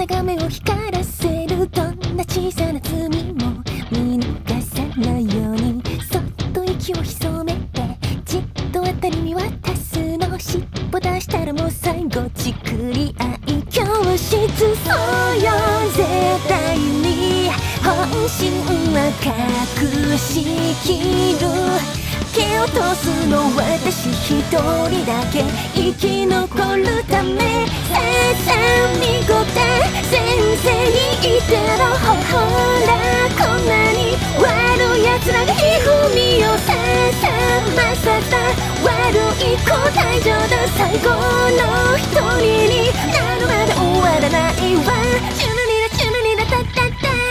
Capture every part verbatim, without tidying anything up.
が目を光らせるどんな小さな罪も見逃さないようにそっと息を潜めてじっと当たり見渡すの尻尾出したらもう最後ちくり合い教室そうよ絶対に本心は隠しきる蹴落とすの私一人だけ生き残るためさあさあ見事先生に言ってろほらこんなに悪い奴らがひふみをさあさあまささ悪い子退場だ最後の一人になるまで終わらないわチュルリラチュルリラタッタッタ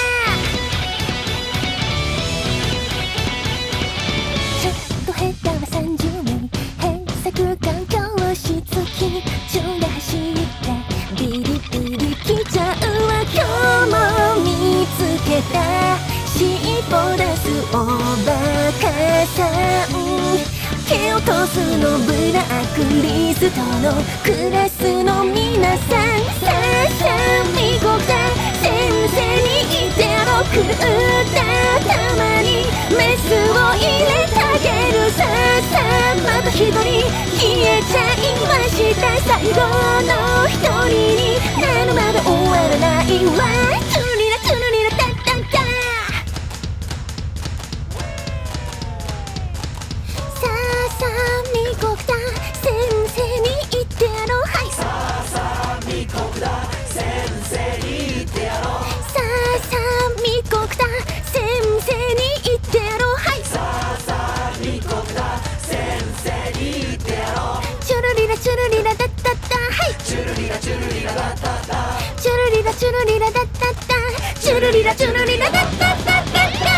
下手はさんじゅうめい閉鎖空間教室緊張で走ってビリビリ来ちゃうわ今日も見つけた尻尾出すおバカさん蹴落とすのブラックリストのクラスの皆さんさあさあ見事先生に言ってやろう狂ったたまにメスを入れてあげるさあさあまた一人消えちゃいました最後の一人になるまで終わらないわチュルリラチュルリラタッタッタさあさあ見事先生に言ってやろうはいさあさあ見事だ先生に言ってやろうさあさあ見事だ先生に言ってやろうはいさあさあ見事だ先生に言ってやろうチュルリラチュルリラダッダッダはいチュルリラチュルリラダッダッダチュルリラチュルリラダッダッダチュルリラチュルリラダッダッダッダッダ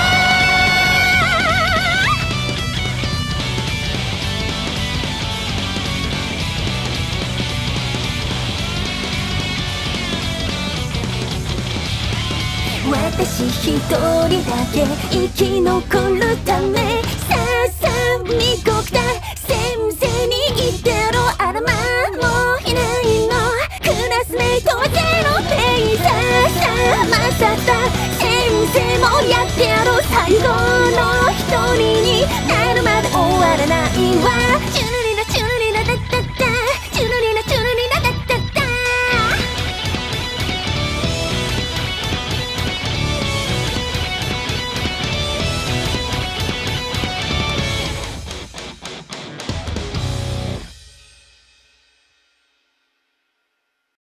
私一人だけ生き残るためさあさあ見事だ